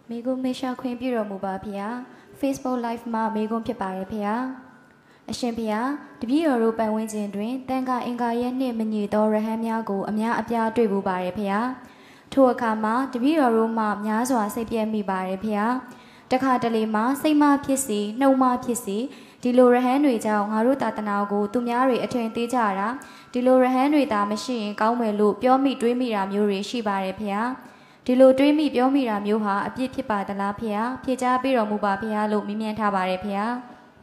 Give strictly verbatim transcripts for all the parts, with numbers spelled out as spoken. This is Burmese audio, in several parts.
မေကွန်းမေရှာခွင့်ပြုတော်မူပါဖေဟာ Facebook Live မှာမေကွန်းဖြစ်ပါတယ်ဖေဟာအရှင်ဖေဟာတပည့်တော်တို့ပတ်ဝန်းကျင်တွင်တန်ခါအင်္ဂါရဲ့နှင့်မညီသောရဟန်းများကိုအများအပြားတွေ့ပူပါတယ်ဖေဟာထိုအခါမှာတပည့်တော်တို့မှများစွာစိတ်ပြည့်မိပါတယ်ဖေဟာတခါတလေမှာစိတ်မဖြစ်စီနှုံမဖြစ်စီဒီလိုရဟန်းတွေကြောင့်ငါတို့တာသနာကိုသူများတွေအထင်သေးကြတာဒီလိုရဟန်းတွေသာမရှိရင်ကောင်းမယ်လို့ပြောမိတွေးမိတာမျိုးတွေရှိပါတယ်ဖေဟာဒီလိုတွေးမိပြောမိတာမျိုးဟာအပြစ်ဖြစ်ပါသလားဖေဟာဖြေကြားပေးတော်မူပါဖေဟာလို့မြင်မြင်ထားပါတယ်ဖေဟာ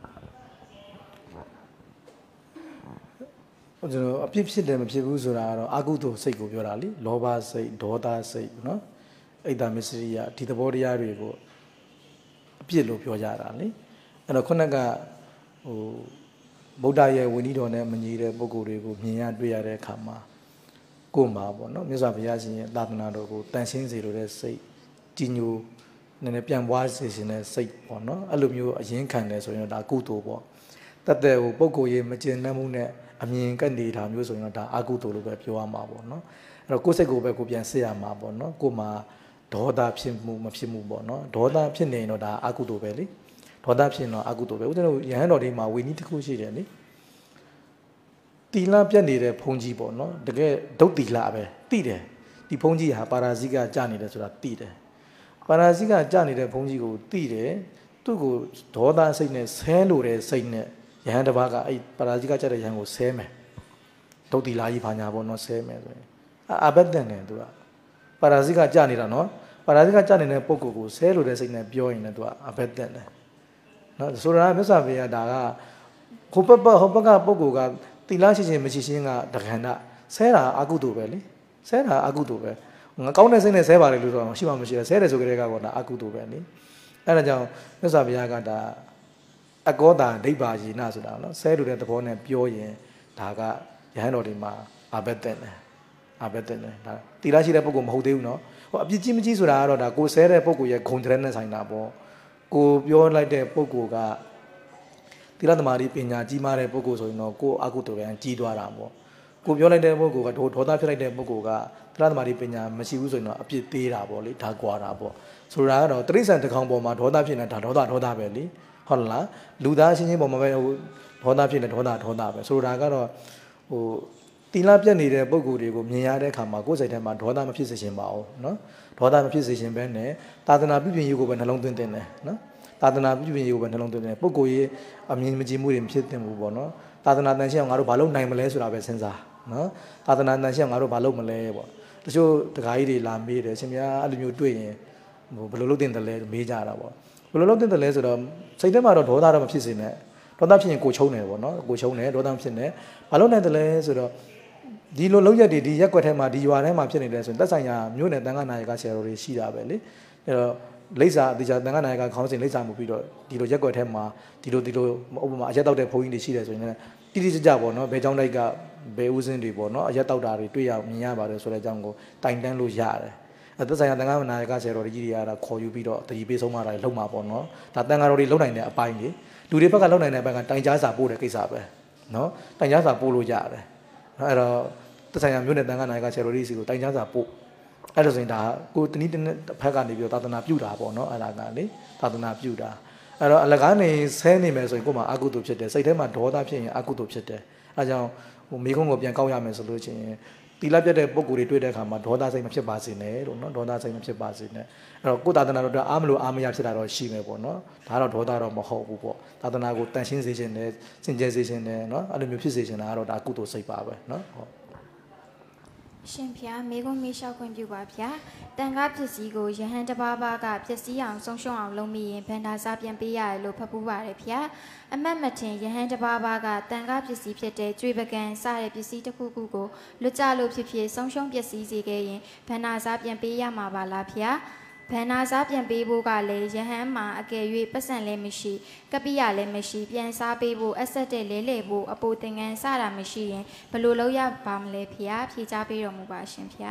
ကျွန်တော်အပြစ်ဖြစ်တယ်မဖြစ်ဘူးဆိုတာကတော့အာကုသိုလ်စိတ်ကိုပြောတာလေလောဘစိတ်ဒေါသစိတ်နော်အိတ်တမစ္စရိယဒီသဘောတရားတွေကိုအပြစ်လို့ပြောကြတာလေအဲ့တော့ခုနကဟိုဗုဒ္ဓရဲ့ဝိနည်းတော်နဲ့မညီတဲ့ပုဂ္ဂိုလ်တွေကိုမြင်ရတွေ့ရတဲ့အခါမှာကိုယ်မှာပေါ့နော်မြတ်စွာဘုရားရှင်ရဲ့သာသနာတော်ကိုတန်ရှင်းစေလိုတဲ့စိတ်ကြီးညိုနည်းနည်းပြန်ပွားစေခြင်းတဲ့စိတ်ပေါ့နော်အဲ့လိုမျိုးအရင်ခံတယ်ဆိုရင်ဒါကုသိုလ်ပေါ့တတ်တဲ့ဟိုပုဂ္ဂိုလ်ရဲ့မကျင်နှံ့မှုနဲ့အမြင်ကပ်နေတာမျိုးဆိုရင်တော့ဒါအကုသိုလ်လို့ပဲပြောရမှာပေါ့နော်အဲ့တော့ကိုယ်စိတ်ကိုပဲကိုပြန်စစ်ရမှာပေါ့နော်ကိုယ်မှာဒေါသဖြစ်မှုမဖြစ်မှုပေါ့နော်ဒေါသဖြစ်နေရင်တော့ဒါအကုသိုလ်ပဲလေဒေါသဖြစ်ရင်တော့အကုသိုလ်ပဲဦးဇင်းတို့ယဟန်တော်တွေမှာဝိနည်းတစ်ခုရှိတယ်လေတီလာပြတ်နေတဲ့ဘုန်းကြီးပေါ့နော်တကယ်ဒုတ်တီလာပဲတိတယ်ဒီဘုန်းကြီးဟာပါရာဇိကကြာနေတယ်ဆိုတာတိတယ်ပါရာဇိကကြာနေတဲ့ဘုန်းကြီးကိုတိတယ်သူ့ကိုဒေါသစိတ်နဲ့ဆဲလို့တဲ့စိတ်နဲ့ယဟန်တစ်ပါးကအဲ့ပါရာဇိကကြာတဲ့ယဟန်ကိုဆဲမယ်ဒုတ်တီလာကြီးဘာညာပေါ့နော်ဆဲမယ်ဆိုရင်အဘက်တန်တယ်သူကပါရာဇိကကြာနေတာနော်ပါရာဇိကကြာနေတဲ့ပုဂ္ဂိုလ်ကိုဆဲလို့တဲ့စိတ်နဲ့ပြောရင်လည်းသူကအဘက်တန်တယ်နော်ဆိုတာမြတ်စွာဘုရားဒါကဟိုဘက်ဘက်ဟိုဘက်ကပုဂ္ဂိုလ်ကတိလားရှိချင်းမရှိချင်းကတခန္ဓဆဲတာအကုသိုလ်ပဲလေဆဲတာအကုသိုလ်ပဲငါကောင်းတဲ့စိတ်နဲ့ဆဲပါတယ်လို့တော့ရှိမှမရှိတယ်ဆဲတယ်ဆိုကြတဲ့ကတော့ဒါအကုသိုလ်ပဲလေအဲ့ဒါကြောင့်မြတ်စွာဘုရားကဒါအကောတာဒိဗ္ဗာယေနဆိုတာနော်ဆဲလို့တဲ့သဘောနဲ့ပြောရင်ဒါကယဟန်တော်ဒီမှာအဘက်တက်တယ်အဘက်တက်တယ်ဒါတိလားရှိတဲ့ပုဂ္ဂိုလ်မဟုတ်သေးဘူးနော်ဟိုအပြစ်ကြီးမကြီးဆိုတာကတော့ဒါကိုဆဲတဲ့ပုဂ္ဂိုလ်ရဲ့ဂုဏ်တရနဲ့ဆိုင်တာပေါ့ကိုပြောလိုက်တဲ့ပုဂ္ဂိုလ်ကတိရသမารီပညာကြီးမားတဲ့ပုဂ္ဂိုလ်ဆိုရင်တော့ကိုအကုသိုလ်ကကြီးသွားတာပေါ့ကိုပြောလိုက်တဲ့ပုဂ္ဂိုလ်ကဒေါသဖြစ်လိုက်တဲ့ပုဂ္ဂိုလ်ကတိရသမารီပညာမရှိဘူးဆိုရင်တော့အပြစ်သေးတာပေါ့လေဒါကွာတာပေါ့ဆိုတာကတော့တိရစ္ဆာန်တစ်ကောင်ပေါ်မှာဒေါသဖြစ်နေတာဒေါသဒေါသပဲလေဟုတ်လားလူသားချင်းချင်းပေါ်မှာပဲဟိုဒေါသဖြစ်နေဒေါသဒေါသပဲဆိုတာကတော့ဟိုတီလာပြတ်နေတဲ့ပုဂ္ဂိုလ်တွေကိုမြင်ရတဲ့အခါမှာကိုယ်စိတ်ထဲမှာဒေါသမဖြစ်စေချင်ပါဘူးနော်ဒေါသမဖြစ်စေချင်ပဲနဲ့သာသနာပြုပြင်ရေးကိုပဲနှလုံးသွင်းတင်တယ်နော်သာသနာပြုပြင်ရေးကိုပဲနှလုံးသွင်းတယ်ပုဂ္ဂိုလ်ရေးအမြင်မကြည်မှုတွေမဖြစ်သင့်ဘူးပေါ့နော်သာသနာတန်ရှင်းအောင်ငါတို့ဘာလုပ်နိုင်မလဲဆိုတာပဲစဉ်းစားနော်သာသနာတန်ရှင်းအောင်ငါတို့ဘာလုပ်မလဲပေါ့တချို့တခါကြီးတွေလာမေးတယ်ရှင်များအဲ့လိုမျိုးတွေ့ရင်ဟိုဘယ်လိုလုပ်တင်တယ်လဲမေးကြတာပေါ့ဘယ်လိုလုပ်တင်တယ်လဲဆိုတော့စိတ်ထဲမှာတော့ဒေါသတော့မဖြစ်စေနဲ့ဒေါသဖြစ်ရင်ကိုချုံတယ်ပေါ့နော်ကိုချုံတယ်ဒေါသဖြစ်နေဘာလုပ်နိုင်တယ်လဲဆိုတော့ဒီလိုလောက်ရက်တွေဒီရက်ွက်ထဲမှာဒီရွာထဲမှာဖြစ်နေတယ်ဆိုရင်တက်ဆိုင်ရာမြို့နယ်တန်ခါနာယကဆရာတော်တွေရှိတာပဲလေအဲ့တော့လိပ်စာအတိကျတန်ခါနာယကခေါင်းစဉ်လိပ်စာမှုပြီးတော့ဒီလိုရက်ွက်ထဲမှာဒီလိုဒီလိုဥပမာအရက်တောက်တဲ့ဘုန်းကြီးတွေရှိတယ်ဆိုရင်လည်းတိတိကျကျပေါ့နော်ဘယ်ကြောင့်တိုက်ကဘယ်ဦးစင်းတွေပေါ့နော်အရက်တောက်တာတွေတွေ့ရမြင်ရပါတယ်ဆိုတဲ့အကြောင်းကိုတိုင်တန်းလို့ရတယ်အဲ့သက်ဆိုင်ရာတန်ခါနာယကဆရာတော်ကြီးတွေကခေါ်ယူပြီးတော့တတိပေးဆုံးမတာလုံမှာပေါ့နော်ဒါတန်ခါတော်တွေလုံနိုင်တဲ့အပိုင်းလေလူတွေဘက်ကလုံနိုင်တဲ့အပိုင်းကတိုင်ကြားစာပို့တဲ့ကိစ္စပဲနော်တိုင်ကြားစာပို့လို့ရတယ်အဲ့တော့သက်ဆိုင်ရာမြို့နယ်တန်ခါနာယကဆရာတော်ကြီးစီကိုတိုင်ကြားစာပို့အဲ့ဒါဆိုရင်ဒါကိုတနည်းတစ်ဖက်ကနေပြီးတော့သာသနာပြုတာပေါ့နော်အဲ့ဒါကလေသာသနာပြုတာအဲ့တော့အလကားနေဆဲနေမယ်ဆိုရင်ကိုယ်မှာအကုသိုလ်ဖြစ်တယ်စိတ်ထဲမှာဒေါသဖြစ်ရင်အကုသိုလ်ဖြစ်တယ်အဲကြောင့်ဟိုမိခုံးကိုပြန်ကောက်ရမယ်ဆိုလို့ချင်းတီလာပြတ်တဲ့ပုံကိုယ်တွေတွေ့တဲ့အခါမှာဒေါသစိတ်မဖြစ်ပါစေနဲ့လို့နော်ဒေါသစိတ်မဖြစ်ပါစေနဲ့အဲ့တော့ကိုယ်သာသနာတော်အားမလို့အားမရဖြစ်တာတော့ရှိမယ်ပေါ့နော်ဒါတော့ဒေါသတော့မဟုတ်ဘူးပေါ့သာသနာကိုတန်ရှင်းစေခြင်းနဲ့စင်ကြယ်စေခြင်းနဲ့နော်အဲ့လိုမျိုးဖြစ်စေခြင်းတာကတော့ဒါကုသိုလ်စိတ်ပါပဲနော်ဟုတ်ရှင်ဖျားမေကွန်မေလျှောက်ခွင့်ပြုပါဗျာတန်ကားပစ္စည်းကိုယဟန်တပါးပါးကပစ္စည်းအောင်ဆုံးရှုံးအောင်လုပ်မိရင်ဗန္ဒာစာပြန်ပေးရတယ်လို့ဖတ်ပူးပါတယ်ဗျာအမတ်မထင်ယဟန်တပါးပါးကတန်ကားပစ္စည်းဖြစ်တဲ့ကျွေးပကံစတဲ့ပစ္စည်းတစ်ခုခုကိုလွတ်ကြလို့ဖြစ်ဖြစ်ဆုံးရှုံးပစ္စည်းစေခဲ့ရင်ဗန္ဒာစာပြန်ပေးရမှာပါလားဗျာဗန္ဒာစားပြန်ပေးဖို့ကလည်းယဟန်မှာအကယ်၍ပတ်စံလည်းမရှိကပိယလည်းမရှိပြန်စားပေးဖို့အဆက်တဲ့လဲလှယ်ဖို့အပိုသင်္ကန်းစတာမရှိရင်ဘယ်လိုလုပ်ရပါမလဲဖေဖြေချပေးတော်မူပါရှင်ဖေ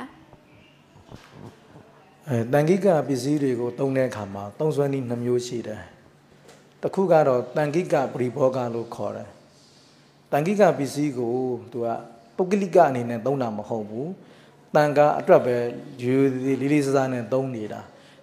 အဲတန်ခိကပစ္စည်းတွေကိုသုံးတဲ့အခါမှာသုံးစွဲနည်းနှမျိုးရှိတယ်တစ်ခုကတော့တန်ခိကပရိဘောဂလို့ခေါ်တယ်တန်ခိကပစ္စည်းကိုသူကပုဂ္ဂလိကအနေနဲ့သုံးတာမဟုတ်ဘူးတန်ခါအတွက်ပဲယူလေးလေးစားစားနဲ့သုံးနေတာ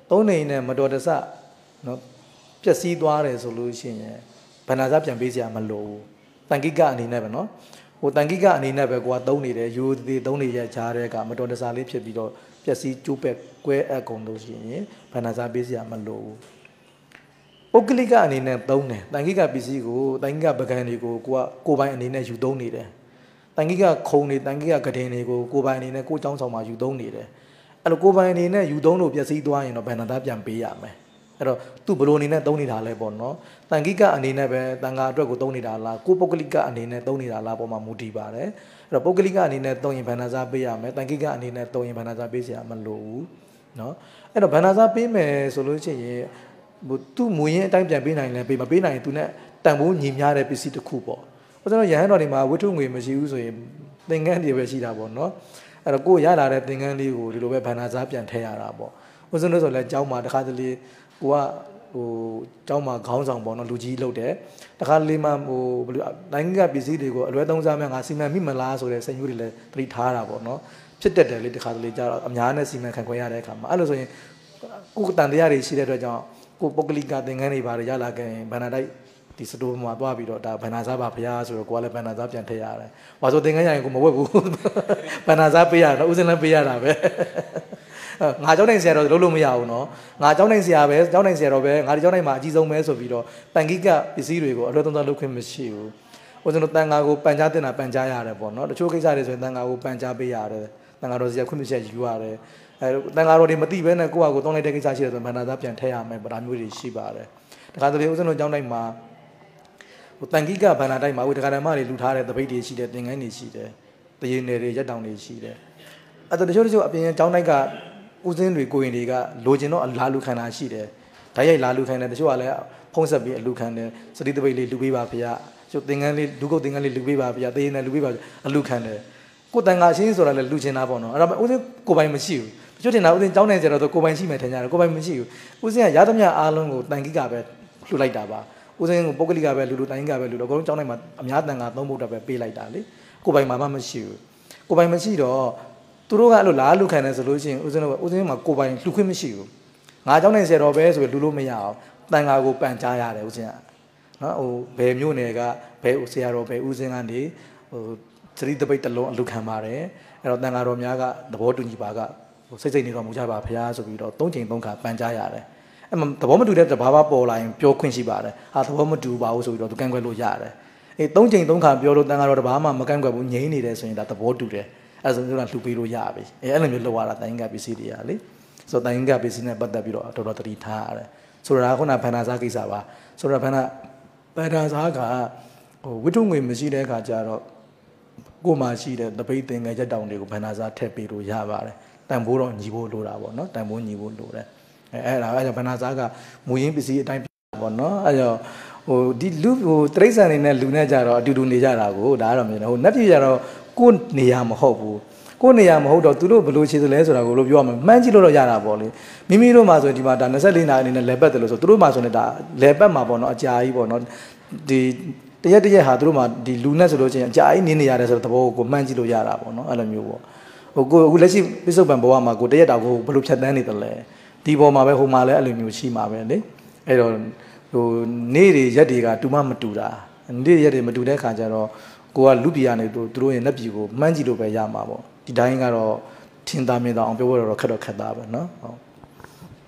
သုံးနေနဲ့မတော်တဆနော်ပျက်စီးသွားတယ်ဆိုလို့ရှိရင်ဘန္နာစားပြန်ပေးစရာမလိုဘူးတန်ကိကအနေနဲ့ပဲနော်ဟိုတန်ကိကအနေနဲ့ပဲကိုကသုံးနေတယ်ယူသေးသုံးနေရကြားတဲ့ကမတော်တဆလေးဖြစ်ပြီးတော့ပျက်စီးကျိုးပဲ့ကွဲအပ်ကုန်လို့ရှိရင်ဘန္နာစားပေးစရာမလိုဘူးပုဂ္ဂလိကအနေနဲ့သုံးတယ်တန်ကိကပစ္စည်းကိုတန်ကိကပကံတွေကိုကိုကကိုပိုင်အနေနဲ့ယူသုံးနေတယ်တန်ကိကခုံနေတန်ကိကကဒင်တွေကိုကိုပိုင်အနေနဲ့ကိုเจ้าဆောင်မှာယူသုံးနေတယ်အဲ့လိုကိုပိုင်အနေနဲ့ယူသုံးလို့ပျက်စီးသွားရင်တော့ဘန္နာသားပြန်ပေးရမယ်အဲ့တော့သူဘလိုအနေနဲ့သုံးနေတာလဲပေါ့နော်တန်ကိကအနေနဲ့ပဲတန်ခါအတွက်ကိုသုံးနေတာလားကိုပုဂ္ဂလိကအနေနဲ့သုံးနေတာလားပေါ်မှာမူတည်ပါတယ်အဲ့တော့ပုဂ္ဂလိကအနေနဲ့သုံးရင်ဘန္နာစားပေးရမယ်တန်ကိကအနေနဲ့သုံးရင်ဘန္နာစားပေးစရာမလိုဘူးနော်အဲ့တော့ဘန္နာစားပေးမယ်ဆိုလို့ရှိရင်ဟိုသူ့မူရင်းအတိုင်းပြန်ပေးနိုင်လဲပေးမပေးနိုင်ရင်သူနဲ့တန်ဖိုးညီမျှတဲ့ပစ္စည်းတစ်ခုပေါ့ကျွန်တော်ရဟန်းတော်တွေမှာဝိထုငွေမရှိဘူးဆိုရင်သင်္ကန်းတွေပဲရှိတာပေါ့နော်အဲ့တော့ကိုရလာတဲ့သင်္ကန်းလေးကိုဒီလိုပဲဘန္နာစားပြန်ထည့်ရတာပေါ့ဥစဉ်လို့ဆိုလဲကျောင်းမှာတစ်ခါတလေကိုကဟိုကျောင်းမှာခေါင်းဆောင်ပေါ့နော်လူကြီးလုပ်တယ်တခါလေးမှဟိုဘယ်လိုတိုင်းကပစ္စည်းတွေကိုအလွဲသုံးစားများငါစီမံမိမလားဆိုတဲ့စိတ်မျိုးတွေလည်းသတိထားတာပေါ့နော်ဖြစ်တတ်တယ်လေတခါတလေကြာတော့အများနဲ့စီမံခန့်ခွဲရတဲ့အခါမှာအဲ့လိုဆိုရင်ကိုယ်တန်တရားတွေရှိတဲ့အတွက်ကြောင့်ကိုပုဂ္ဂလိကသင်္ကန်းတွေပါတယ်ရလာခဲ့ရင်ဘန္နာတိုက်ဒီစတိုးမှာသွားပြီးတော့ဒါဘန္နာစားပါဖရားဆိုတော့ကိုကလည်းဘန္နာစားပြန်ထည့်ရတယ်။ဘာလို့သင်္ကန်းရရင်ကိုမဝက်ဘူး။ဘန္နာစားပေးရတော့ဥစဉ်လည်းပေးရတာပဲ။ငါเจ้าနိုင်ဆရာတော်လုံးလို့မရဘူးနော်။ငါเจ้าနိုင်ဆရာပဲเจ้าနိုင်ဆရာတော်ပဲငါဒီเจ้าနိုင်မှာအကြီးဆုံးပဲဆိုပြီးတော့တန်ကိကပစ္စည်းတွေကိုအလွတ်သုံးစားလုပ်ခွင့်မရှိဘူး။ဥစဉ်တို့တန်ဃာကိုပန်ကြားတင်တာပန်ကြားရတယ်ပေါ့နော်။တချို့ကိစ္စတွေဆိုရင်တန်ဃာကိုပန်ကြားပေးရတယ်။တန်ဃာတော်ဆရာခွင့်ပြုချက်ယူရတယ်။အဲတန်ဃာတော်တွေမသိဘဲနဲ့ကိုယ့်ဟာကိုယ်တောင်းလိုက်တဲ့ကိစ္စရှိတယ်ဆိုရင်ဘန္နာစားပြန်ထည့်ရမယ်ဗဒါမျိုးတွေရှိပါတယ်။တခါတလေဥစဉ်တို့เจ้าနိုင်မှာဟိုတန်ကိကဘန္နာတိုက်မှာဝိတ္တကာဓမ္မတွေလူထားတဲ့တပိတ်တွေရှိတယ်သင်္ကန်းတွေရှိတယ်တရေနယ်တွေရက်တောင်တွေရှိတယ်အဲ့တော့တချို့တချို့အပြင်ကျောင်းတိုက်ကဦးစင်းတွေကိုရင်တွေကလိုချင်တော့လာလူခံတာရှိတယ်ဓာတ်ရိုက်လာလူခံတယ်တချို့ကလည်းဖုံးဆက်ပြီးအလူခံတယ်စတိတပိတ်လေးလူပေးပါဖေ။ကျုပ်သင်္ကန်းလေးလူကုတ်သင်္ကန်းလေးလူပေးပါဖေ။တရေနယ်လူပေးပါအလူခံတယ်ကိုတန်ခါချင်းဆိုတာလည်းလူချင်တာပေါ့နော်အဲ့တော့ဦးစင်းကိုပိုင်မရှိဘူးတချို့တင်တာဦးစင်းကျောင်းနိုင်ကြတော့ကိုပိုင်ရှိမယ်ထင်ကြတယ်ကိုပိုင်မရှိဘူးဦးစင်းကရသမျှအားလုံးကိုတန်ကိကပဲလှူလိုက်တာပါဦးစင်းကိုပုဂ္ဂလိကပဲလူလူတိုင်းကပဲလူလူအကုန်လုံးကျောင်းတိုင်းမှာအများတန်ခါသုံးဖို့တော့ပဲပေးလိုက်တာလေကိုပိုင်မှာမှမရှိဘူးကိုပိုင်မရှိတော့သူတို့ကအဲ့လိုလားလူခံတယ်ဆိုလို့ရှိရင်ဦးစင်းတို့ဦးစင်းမှာကိုပိုင်လှူခွင့်မရှိဘူးငါကျောင်းတိုင်းဆရာတော်ပဲဆိုပြီးလူလို့မရအောင်တန်ခါကိုပန်ကြားရတယ်ဦးစင်းကနော်ဟိုဘယ်မျိုးနယ်ကဘယ်ဆရာတော်ပဲဦးစင်းကနေဟိုသတိတပိတ်တစ်လုံးအလူခံပါတယ်အဲ့တော့တန်ခါတော်များကသဘောတူညီပါကဟိုစိတ်စိတ်နေတော်မူကြပါဖရားဆိုပြီးတော့သုံးချိန်သုံးခါပန်ကြားရတယ်အဲ့သဘောမတူတဲ့တဘာဘာပေါ်လာရင်ပြောခွင့်ရှိပါတယ်ဟာသဘောမတူပါဘူးဆိုပြီးတော့သူကန့်ကွက်လို့ရတယ်အေးသုံးချိန်သုံးခါပြောလို့တန်ခါတော့တဘာမှမကန့်ကွက်ဘူးငြိမ်းနေတယ်ဆိုရင်ဒါသဘောတူတယ်အဲ့ဆိုတော့လှူပေးလို့ရပြီအေးအဲ့လိုမျိုးလောက်ရတာတိုင်းကပစ္စည်းတွေကလေဆိုတော့တိုင်းကပစ္စည်းနဲ့ပတ်သက်ပြီးတော့တော်တော်တတိထားရတယ်ဆိုတော့ခုနဘန္နာစားကိစ္စပါဆိုတော့ဘန္နာဘန္နာစားကဟိုဝိထုငွေမရှိတဲ့အခါကျတော့ကိုမှရှိတဲ့တပိတ်သင်္ကန်းရက်တောင်တွေကိုဘန္နာစားထည့်ပေးလို့ရပါတယ်တန်ဖိုးတော့ညီဖို့လိုတာပေါ့နော်တန်ဖိုးညီဖို့လိုတယ်အဲအဲ့ဒါအဲ့ကြောင့်ဘန္နာစားကမူရင်းပစ္စည်းအတိုင်းပေါ့နော်အဲ့ကြောင့်ဟိုဒီလူဟိုတရိစ္ဆာန်နေနဲ့လူနဲ့ကြတော့အတူတူနေကြတာကိုဒါကတော့မြင်တယ်ဟိုနတ်ပြည်ကြတော့ကိုယ်နေရာမဟုတ်ဘူးကိုယ်နေရာမဟုတ်တော့သူတို့ဘယ်လိုခြေစလဲဆိုတာကိုလို့ပြောရမှာမှန်းကြည့်လို့တော့ရတာပေါ့လေမိမိတို့မှာဆိုရင်ဒီမှာဒါ24နာရီအနေနဲ့လဲပတ်တယ်လို့ဆိုသူတို့မှာဆိုရင်ဒါလဲပတ်မှာပေါ့နော်အကြာကြီးပေါ့နော်ဒီတရက်တရက်ဟာသူတို့မှာဒီလူနဲ့ဆိုလို့ချင်းအကြာကြီးနေနေရတယ်ဆိုတဲ့သဘောကိုမှန်းကြည့်လို့ရတာပေါ့နော်အဲ့လိုမျိုးပေါ့ဟိုကိုအခုလက်ရှိပိစုံပံဘဝမှာကိုတရက်တာကိုဘယ်လိုဖြတ်တန်းနေတယ်လဲဒီပေါ်မှာပဲဟိုမှာလည်းအဲ့လိုမျိုးရှိမှာပဲလေအဲ့တော့ဟိုနေ့တွေရက်တွေကတူမှမတူတာနေ့ရက်တွေမတူတဲ့ခါကျတော့ကိုကလူပြည်ကနေသူတို့ရဲ့လက်ပြည်ကိုမှန်းကြည့်လို့ပဲရမှာပေါ့ဒီတိုင်းကတော့ထင်သာမြင်သာအောင်ပြောရတော့ခက်တော့ခက်သားပဲเนาะဟုတ်